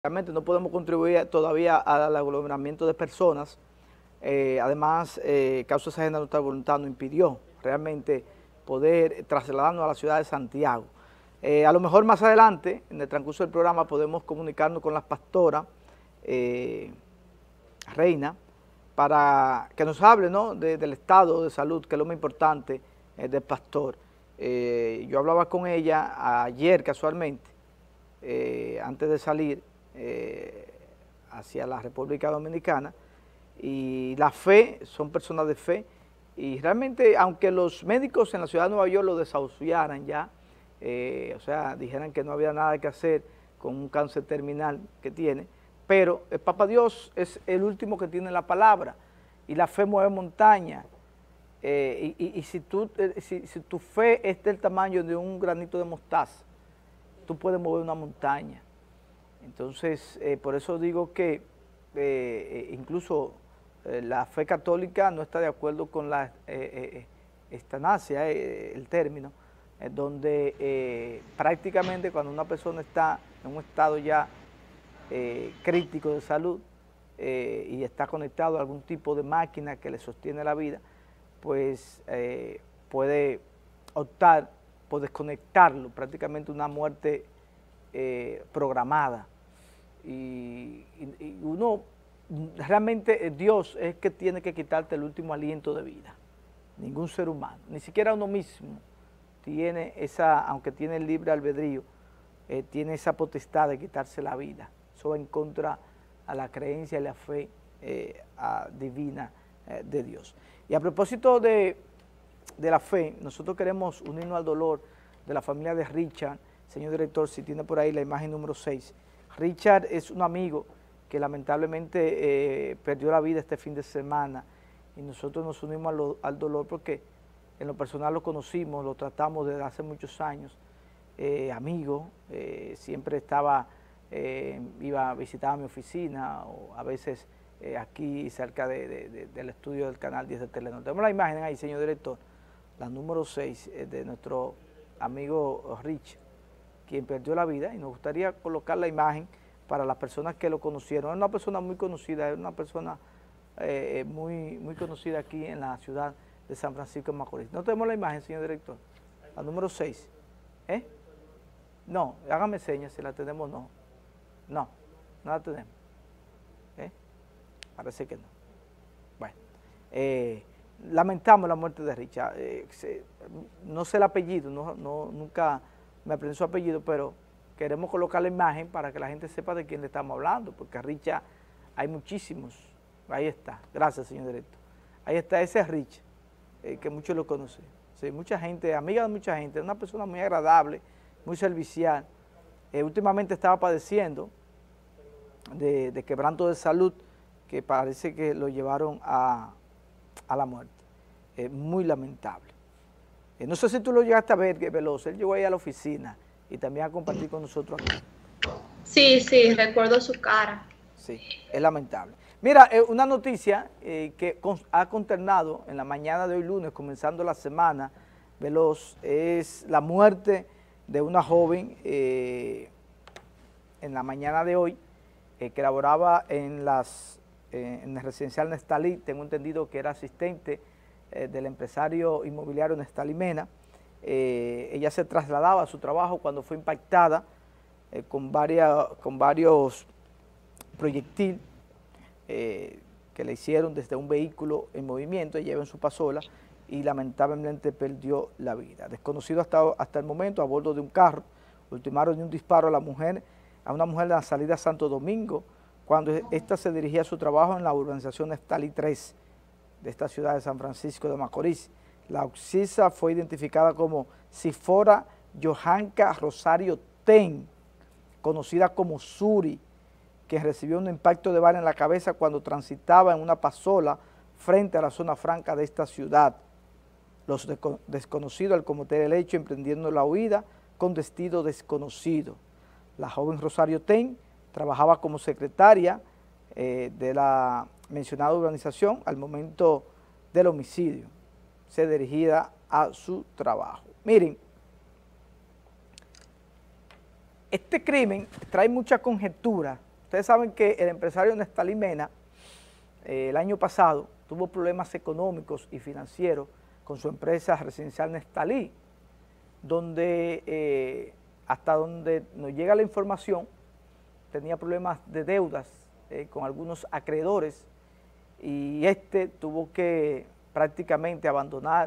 Realmente no podemos contribuir todavía al aglomeramiento de personas. Además, causa esa agenda de nuestra voluntad nos impidió realmente poder trasladarnos a la ciudad de Santiago. A lo mejor más adelante, en el transcurso del programa, podemos comunicarnos con las pastoras, Reina, para que nos hable, ¿no?, del estado de salud, que es lo más importante del pastor. Yo hablaba con ella ayer casualmente, antes de salir hacia la República Dominicana, y la fe, son personas de fe, y realmente, aunque los médicos en la ciudad de Nueva York lo desahuciaran ya, o sea, dijeran que no había nada que hacer con un cáncer terminal que tiene, pero el Papa Dios es el último que tiene la palabra, y la fe mueve montaña, y si tu fe es del tamaño de un granito de mostaza, tú puedes mover una montaña. Entonces, por eso digo que incluso la fe católica no está de acuerdo con la eutanasia, el término, donde prácticamente cuando una persona está en un estado ya crítico de salud y está conectado a algún tipo de máquina que le sostiene la vida, pues puede optar por desconectarlo, prácticamente una muerte programada. Y uno, realmente Dios es que tiene que quitarte el último aliento de vida, ningún ser humano, ni siquiera uno mismo tiene esa, aunque tiene el libre albedrío, tiene esa potestad de quitarse la vida. Eso va en contra a la creencia y la fe divina de Dios. Y a propósito de la fe, nosotros queremos unirnos al dolor de la familia de Richard. Señor director, si tiene por ahí la imagen número 6. Richard es un amigo que lamentablemente perdió la vida este fin de semana, y nosotros nos unimos al dolor porque en lo personal lo conocimos, lo tratamos desde hace muchos años, amigo, siempre estaba, visitaba mi oficina, o a veces aquí cerca del estudio del canal 10 de Telenor. Tenemos la imagen ahí, señor director, la número 6 de nuestro amigo Richard, quien perdió la vida, y nos gustaría colocar la imagen para las personas que lo conocieron. Es una persona muy conocida, es una persona muy conocida aquí en la ciudad de San Francisco de Macorís. ¿No tenemos la imagen, señor director? La número 6. No, hágame señas si la tenemos o no. No la tenemos. Parece que no. Bueno, lamentamos la muerte de Richard. No sé el apellido, nunca me aprendí su apellido, pero queremos colocar la imagen para que la gente sepa de quién le estamos hablando, porque a Richard hay muchísimos. Ahí está, gracias, señor director. Ahí está, ese es Richard, que muchos lo conocen. Sí, mucha gente, amiga de mucha gente, una persona muy agradable, muy servicial. Últimamente estaba padeciendo de quebranto de salud, que parece que lo llevaron a la muerte. Muy lamentable. No sé si tú lo llegaste a ver, Veloz, él llegó ahí a la oficina y también a compartir con nosotros aquí. Sí, recuerdo su cara. Sí, es lamentable. Mira, una noticia que ha consternado en la mañana de hoy lunes, comenzando la semana, Veloz, es la muerte de una joven en la mañana de hoy, que laboraba en el residencial Nestalí. Tengo entendido que era asistente del empresario inmobiliario Nestalí Mena. Ella se trasladaba a su trabajo cuando fue impactada con varios proyectiles que le hicieron desde un vehículo en movimiento. Ella iba en su pasola y lamentablemente perdió la vida. Desconocido hasta el momento, a bordo de un carro, ultimaron de un disparo a una mujer de la salida a Santo Domingo, cuando ésta se dirigía a su trabajo en la urbanización Nestalí 3 de esta ciudad de San Francisco de Macorís. La occisa fue identificada como Sifora Johanka Rosario Ten, conocida como Suri, quien recibió un impacto de bala en la cabeza cuando transitaba en una pasola frente a la zona franca de esta ciudad. Los desconocidos al cometer el hecho emprendiendo la huida con destino desconocido. La joven Rosario Ten trabajaba como secretaria de la mencionada urbanización al momento del homicidio. Se dirigía a su trabajo. Miren, este crimen trae mucha conjetura Ustedes saben que el empresario Nestalí Mena, el año pasado, tuvo problemas económicos y financieros con su empresa residencial Nestalí, donde hasta donde nos llega la información, tenía problemas de deudas con algunos acreedores y tuvo que prácticamente abandonar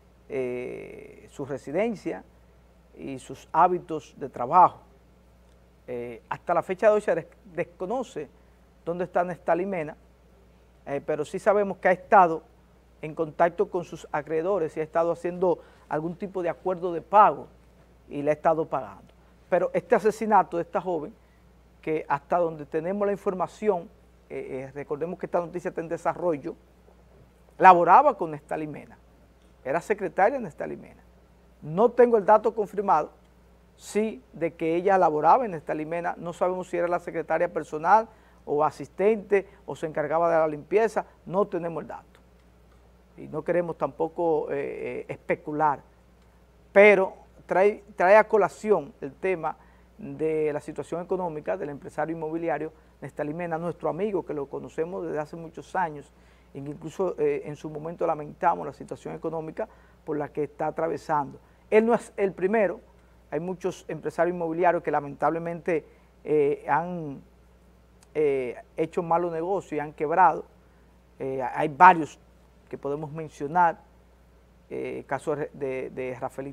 su residencia y sus hábitos de trabajo. Hasta la fecha de hoy se desconoce dónde está Nestalí Mena, pero sí sabemos que ha estado en contacto con sus acreedores y ha estado haciendo algún tipo de acuerdo de pago y le ha estado pagando. Pero este asesinato de esta joven, que hasta donde tenemos la información, recordemos que esta noticia está en desarrollo, laboraba con Nestalí Mena, era secretaria de Nestalí Mena. No tengo el dato confirmado, sí, de que ella laboraba en Nestalí Mena, no sabemos si era la secretaria personal o asistente o se encargaba de la limpieza, no tenemos el dato. Y no queremos tampoco especular, pero trae a colación el tema de la situación económica del empresario inmobiliario Nestalí Mena, nuestro amigo que lo conocemos desde hace muchos años, e incluso en su momento lamentamos la situación económica por la que está atravesando. Él no es el primero, hay muchos empresarios inmobiliarios que lamentablemente han hecho malos negocios y han quebrado. Hay varios que podemos mencionar, caso de Rafael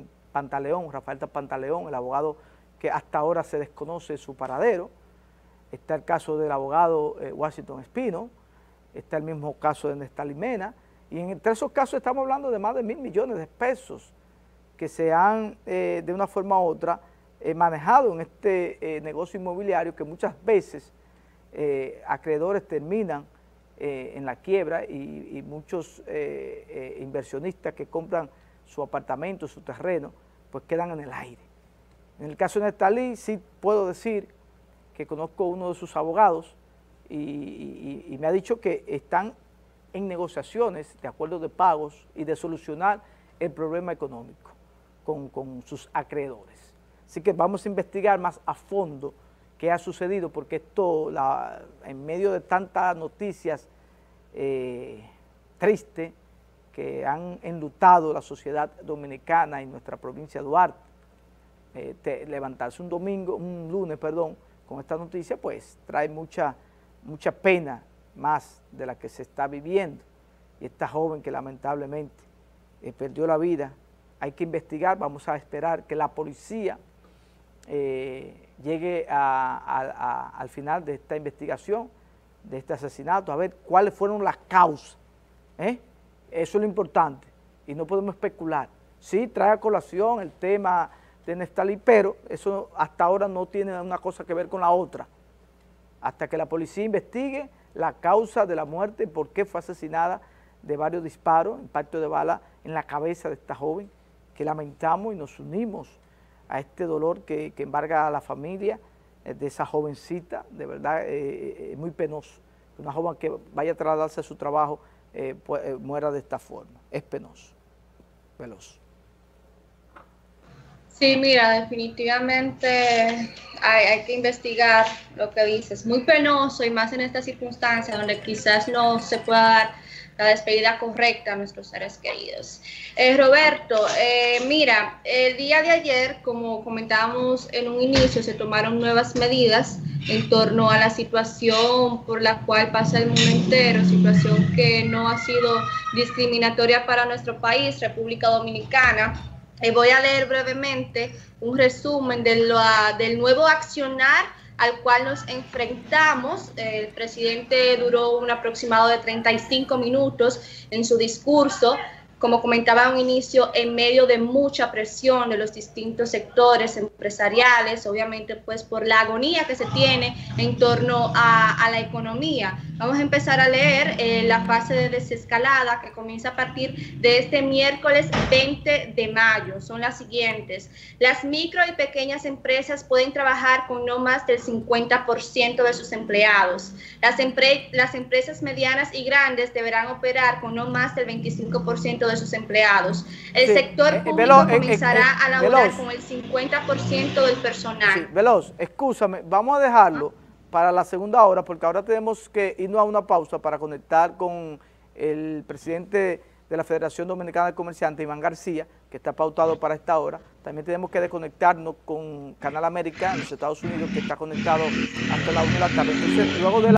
Pantaleón, el abogado que hasta ahora se desconoce su paradero. Está el caso del abogado Washington Espino, está el mismo caso de Nestalí Mena, y entre esos casos estamos hablando de más de 1.000 millones de pesos que se han de una forma u otra manejado en este negocio inmobiliario, que muchas veces acreedores terminan en la quiebra y muchos inversionistas que compran su apartamento, su terreno, pues quedan en el aire. En el caso de Nestalí sí puedo decir que conozco a uno de sus abogados y me ha dicho que están en negociaciones de acuerdos de pagos y de solucionar el problema económico con sus acreedores. Así que vamos a investigar más a fondo qué ha sucedido, porque esto, en medio de tantas noticias tristes que han enlutado la sociedad dominicana y nuestra provincia de Duarte, levantarse un lunes, con esta noticia, pues trae mucha pena más de la que se está viviendo. Y esta joven que lamentablemente perdió la vida, hay que investigar, vamos a esperar que la policía llegue al final de esta investigación, de este asesinato, a ver cuáles fueron las causas. Eso es lo importante y no podemos especular. Sí, trae a colación el tema de Nestalí, pero eso hasta ahora no tiene una cosa que ver con la otra. Hasta que la policía investigue la causa de la muerte, por qué fue asesinada de varios disparos, impacto de bala en la cabeza de esta joven, que lamentamos y nos unimos a este dolor que embarga a la familia de esa jovencita. De verdad, muy penoso. Una joven que vaya a trasladarse a su trabajo muera de esta forma. Es penoso. Veloz. Sí, mira, definitivamente hay que investigar lo que dices. Muy penoso y más en esta circunstancia donde quizás no se pueda dar la despedida correcta a nuestros seres queridos. Roberto, mira, el día de ayer, como comentábamos en un inicio, se tomaron nuevas medidas en torno a la situación por la cual pasa el mundo entero, situación que no ha sido discriminatoria para nuestro país, República Dominicana. Voy a leer brevemente un resumen del nuevo accionar al cual nos enfrentamos. El presidente duró un aproximado de 35 minutos en su discurso, como comentaba a un inicio, en medio de mucha presión de los distintos sectores empresariales, obviamente pues por la agonía que se tiene en torno a la economía. Vamos a empezar a leer la fase de desescalada que comienza a partir de este miércoles 20 de mayo. Son las siguientes. Las micro y pequeñas empresas pueden trabajar con no más del 50% de sus empleados. Las empresas medianas y grandes deberán operar con no más del 25% de sus empleados. El sector público comenzará a laborar con el 50% del personal. Sí, Veloz, excúsame, vamos a dejarlo para la segunda hora, porque ahora tenemos que irnos a una pausa para conectar con el presidente de la Federación Dominicana de Comerciantes, Iván García, que está pautado para esta hora. También tenemos que desconectarnos con Canal América en los Estados Unidos, que está conectado hasta la 1 de la tarde. Entonces, luego de la